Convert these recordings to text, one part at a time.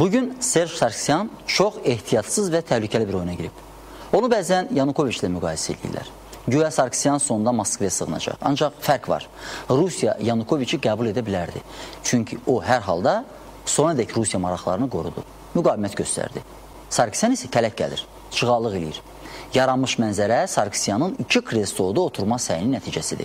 Bugün Serj Sarkisyan çox ehtiyatsız və təhlükəli bir oyuna girib. Onu bəzən Yanukoviç ilə müqayisə edirlər. Güya Sarkisyan sonunda Moskvaya sığınacaq. Ancaq fərq var. Rusiya Yanukoviçi qəbul edə bilərdi. Çünki o hər halda sona dək Rusiya maraqlarını qorudu. Müqavimət göstərdi. Sarkisyan isə kələk gəlir, çıxalıq eləyir. Yaranmış mənzərə Sarkisyanın 2 kresloda oturma səyinin nəticəsidir.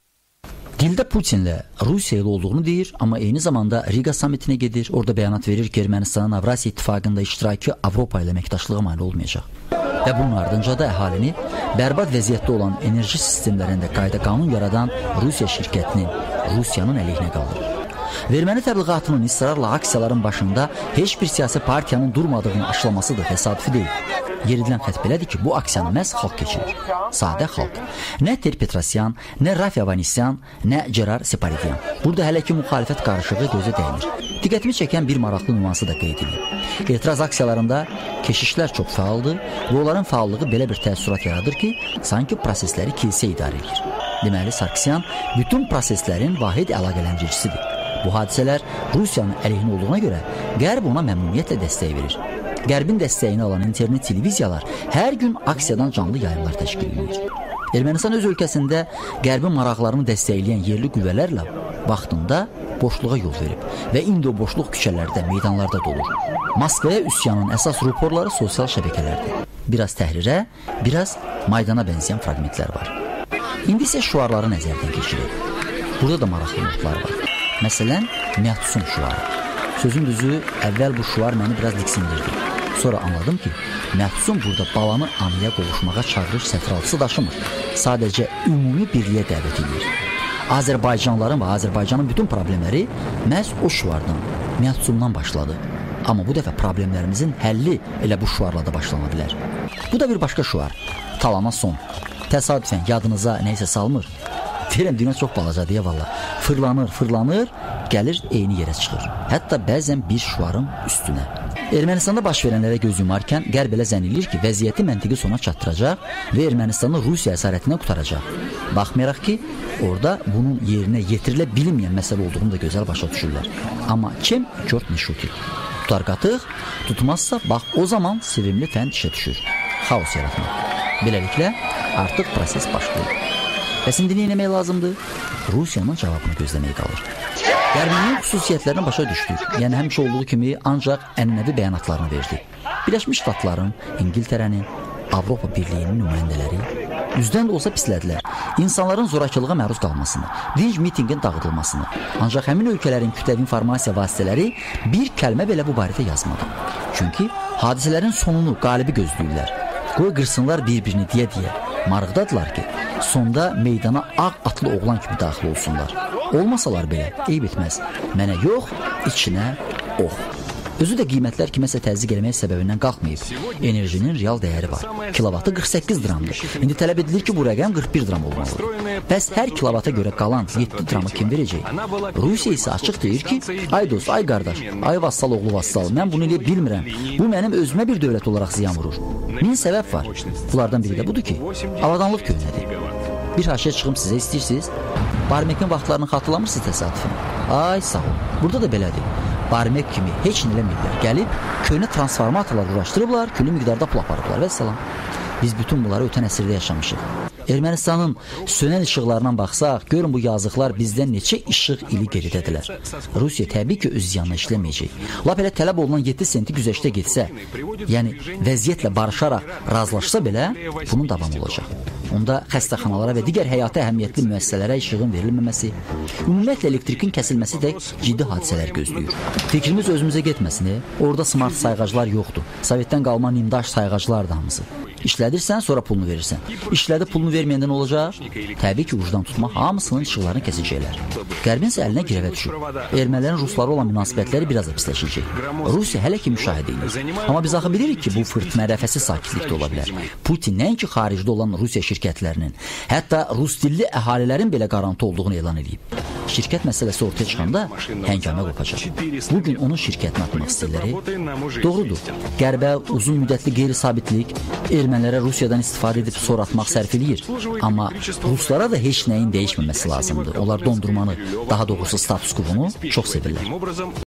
Dildə Putinlə Rusiya ilə olduğunu deyir, amma eyni zamanda Riga samitinə gedir. Orada bəyanat verir ki, Ermənistanın Avrasiya İttifaqında iştirakı Avropa ilə əməkdaşlığa mane olmayacaq. Və bunun ardınca da əhalini bərbad vəziyyətdə olan enerji sistemlərində qayda-qanun yaradan Rusiya şirkətinin Rusiyanın əleyhinə qaldırır. Və erməni təbliğatının ısrarla aksiyaların başında heç bir siyasi partiyanın durmadığını aşılaması da təsadüfi deyil. Yeridilən xət belədir ki, bu aksiyanı məhz xalq keçirir. Sadə xalq. Nə Ter Petrosyan, nə Rafi Avanisyan, nə Gerard Separidyan. Burada hələ ki müxalifət qarışığı gözə dəymir. Diqqətimi çəkən bir maraqlı nüansı da qeyd edilir. Etiraz aksiyalarında keşişlər çox fəaldır və onların fəallığı belə bir təəssürat yaradır ki, sanki prosesləri kilsə idarə edir. Deməli, Sarkisyan bütün proseslərin vahid əlaqələndiricisidir. Bu hadisələr Rusiyanın əleyhinə olduğuna görə Qərb ona məmnuniyyətlə dəstək verir. Qərbin dəstəyini alan internet televiziyalar hər gün aksiyadan canlı yayımlar təşkil edir. Ermənistan öz ölkəsində Qərbin maraqlarını dəstəkləyən yerli qüvvələrlə vaxtında boşluğa yol verib və indi o boşluq küçələrdə, meydanlarda dolur. Moskvaya üsyanın əsas ruporları sosial şəbəkələrdir. Biraz təhrirə, biraz Maydana bənzəyən fraqmentlər var. İndi isə şüarları nəzərdən keçirir. Burada da maraqlı notlar var. Məsələn, Məhdusum şüarı. Sözün düzü, əvvəl bu şüar məni biraz diksindirdi. Sonra anladım ki, Məhdusum burada balanı anaya qovuşmağa çağırış sətraltısı daşımır. Sadəcə ümumi birliyə dəvət edir. Azərbaycanların və Azərbaycanın bütün problemləri məhz o şüardan, Məhdusumdan başladı. Amma bu dəfə problemlərimizin həlli elə bu şüarla da başlana bilər. Bu da bir başqa şüar. Talana son. Təsadüfən yadınıza nəysə salmır. Deyirəm, dünya çox balaca deyə valla. Fırlanır, gəlir eyni yerə çıxır. Hətta bəzən bir şüarın üstünə. Ermənistanda baş verənlərə göz yumarkən Qərb elə zənn edir ki, vəziyyəti məntiqi sona çatdıracaq və Ermənistanı Rusiya əsarətinə qutaracaq. Baxmayaraq ki, orada bunun yerinə yetirilə bilinməyən məsələ olduğunu da gözəl başa düşürlər. Amma kim kört ne şutir? Tutar qatıq, tutmazsa bax o zaman sevimli fənd işə düşür. Xaos yaratmaq. Beləliklə artıq proses başlayır. Bəs indi nə etmək lazımdır? Rusiyanın cavabını gözləməyə qalır. Qərbinin xüsusiyyətlərini başa düşdük. Yəni həmişə olduğu kimi ancaq ənənəvi bəyanatlarını verdi. Birləşmiş Ştatların, İngiltərənin, Avropa Birliyinin nümayəndələri üzdən də olsa pislədilər. İnsanların zorakılığa məruz qalmasını, dinc mitinqin dağıdılmasını. Ancaq həmin ölkələrin kütləvi informasiya vasitələri bir kəlmə belə bu barədə yazmadı. Çünki hadisələrin sonunu, qalibi gözləyirlər. Qoy qırsınlar bir-birini deyə-deyə. Maraqdadılar ki, sonda meydana ağ atlı oğlan kimi daxil olsunlar. Olmasalar belə, eyb etməz. Mənə yox, içinə ox. Özü də qiymətlər kiməsə təzyiq eləmək səbəbindən qalxmayıb. Enerjinin real dəyəri var. Kilovatı 48 dramdır. İndi tələb edilir ki, bu rəqəm 41 dram olmalıdır. Bəs hər kilovata görə qalan 7 dramı kim verəcək? Rusiya isə açıq deyir ki, ay dost, ay qardaş, ay vassal oğlu vassal, mən bunu elə bilmirəm. Bu mənim özümə bir dövlət olaraq ziyan vurur. Min səbəb var. Bunlardan biri də budur ki, avadanlıq köhnədir. Bir haşiyə çıxım sizə istəyirsiniz. Barmekin vaxtlarını xatırlamırsınız təsadüfən. Ay sağ ol. Burada da belədir. Barmek kimi heç nə eləməyiblər. Gəlib, köhnə transformatorlar uğraşdırıblar, külli miqdarda pul aparıblar və salam. Biz bütün bunları ötən əsrdə yaşamışıq. Ermənistanın sönən işıqlarından baxsaq, görün bu yazıqlar bizdən neçə işıq ili geridədirlər. Rusiya təbii ki, öz ziyanına işləməyəcək. Lap elə tələb olunan 7 senti güzəştə getsə, yəni vəziyyətlə barışaraq razılaşsa belə, bunun davamı olacaq. Onda xəstəxanalara və digər həyati əhəmiyyətli müəssisələrə işığın verilməməsi, ümumiyyətlə elektrikin kəsilməsi də ciddi hadisələr gözləyir. Fikrimiz özümüzə getməsin, orada smart sayğaclar yoxdur. Sovetdən qalma nimdaş sayğaclar da hamısı. İşlədirsən, sonra pulunu verirsən. İşlədi, pulunu verməyəndə nə olacaq? Təbii ki, ucdan tutma hamısının işıqlarını kəsəcəklər. Qərbin isə əlinə girəvə düşür. Ermənilərin ruslara olan münasibətləri biraz da pisləşəcək. Rusiya hələ ki müşahidə edir. Amma biz axı bilirik ki, bu fırtına rəfəsi sakitlikdə ola bilər. Putin nəinki xaricdə olan Rusiya şirkətlərinin, hətta rus dilli əhalilərin belə qarantı olduğunu elan edib. Şirkət məsələsi ortaya çıxanda həngamə qopacaq. Bugün onun şirkətini atmaq istəyirləri doğrudur. Qərbə uzun müddətli qeyri-sabitlik, ermənilərə Rusiyadan istifadə edib sonra atmaq sərf eləyir. Amma ruslara da heç nəyin dəyişməməsi lazımdır. Onlar dondurmanı, daha doğrusu status quo-nu çox sevirlər.